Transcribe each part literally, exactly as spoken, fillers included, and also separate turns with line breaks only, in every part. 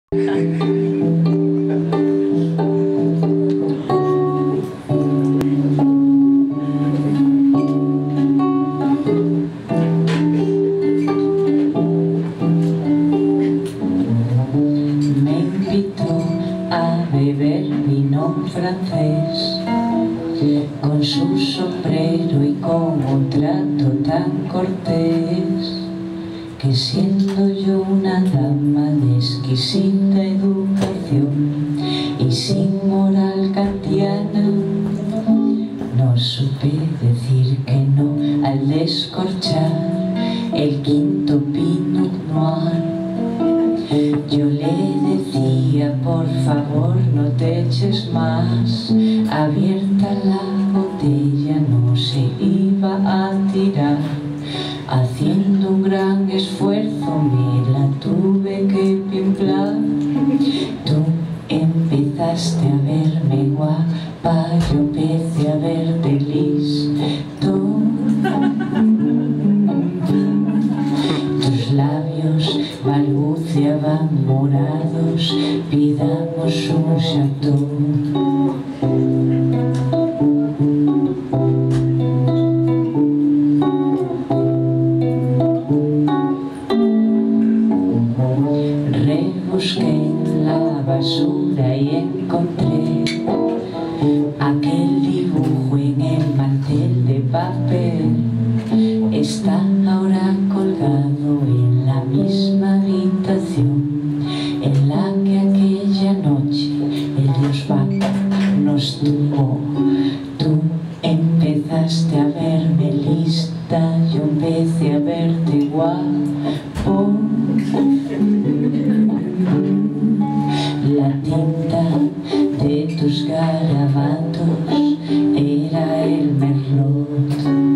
A beber vino francés, con su sombrero y con un trato tan cortés, que siendo yo una dama de exquisita educación y sin moral kantiana, no supe decir que no al descorchar el quinto Pinot Noir. Yo le decía, por favor no te eches más, abierta la botella no se iba a tirar. Haciendo un gran esfuerzo me la tuve que pimplar. Tú empezaste a verme guapa, yo empecé a verte listo. Tus labios balbuceaban morados, pidamos un chateau. Rebusqué en la basura y encontré aquel dibujo en el mantel de papel. Está ahora colgado en la misma habitación en la que aquella noche el dios Baco nos tumbó. Tú empezaste a verme lista, yo empecé a verte guapo. La tinta de tus garabatos era el merlot.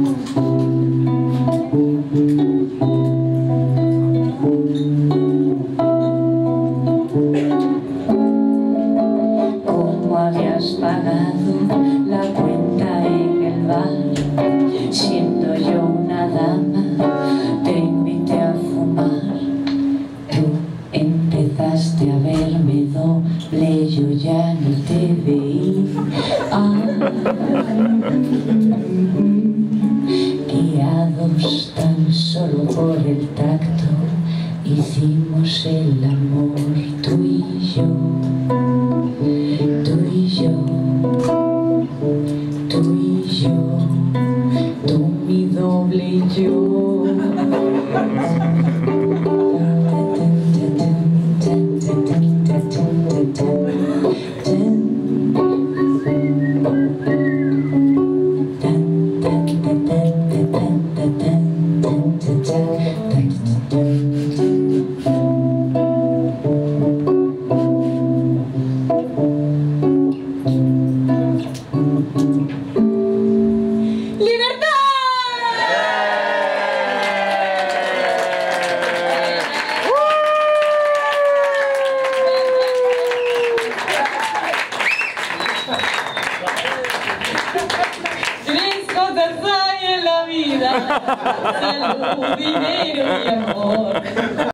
¿Cómo habías pagado la cuenta en el bar? Siendo yo una dama, te invité a fumar. Tú empezaste a verme doble, yo ya ni te veía. Ah, guiados tan solo por el tacto, hicimos el amor, tú y yo, tú y yo, tú y yo, tú mi doble y yo.
Tres cosas hay en la vida: salud, dinero y amor.